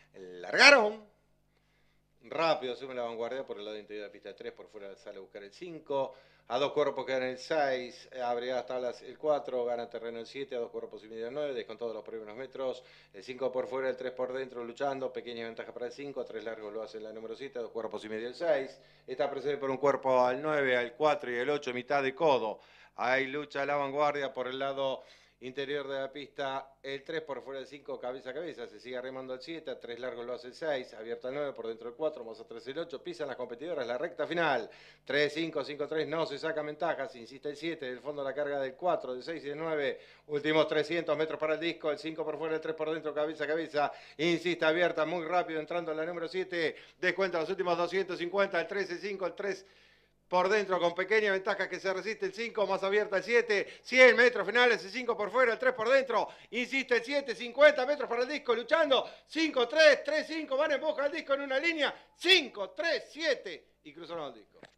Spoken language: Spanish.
Largaron. Rápido sube la vanguardia por el lado interior de la pista 3, por fuera sale a buscar el 5. A 2 cuerpos quedan el 6, abre hasta el 4, gana terreno el 7, a 2 cuerpos y medio el 9, descontado los primeros metros. El 5 por fuera, el 3 por dentro, luchando, pequeña ventaja para el 5, a 3 largos lo hace la número 7, a 2 cuerpos y medio el 6. Está precede por un cuerpo al 9, al 4 y el 8, mitad de codo. Ahí lucha la vanguardia por el lado interior de la pista, el 3 por fuera del 5, cabeza a cabeza, se sigue remando el 7, a 3 largos lo hace el 6, abierto al 9, por dentro el 4, más a 3 el 8, pisan las competidoras, la recta final, 3, 5, 5, 3, no se saca ventajas, insiste el 7, del fondo la carga del 4, del 6 y del 9, últimos 300 metros para el disco, el 5 por fuera, el 3 por dentro, cabeza a cabeza, insiste abierta, muy rápido, entrando en la número 7, descuenta los últimos 250, el 3, el 5, el 3, por dentro con pequeña ventaja que se resiste el 5, más abierta el 7, 100 metros finales, el 5 por fuera, el 3 por dentro, insiste el 7, 50 metros para el disco, luchando, 5, 3, 3, 5, van en boca al disco en una línea, 5, 3, 7 y cruzan al disco.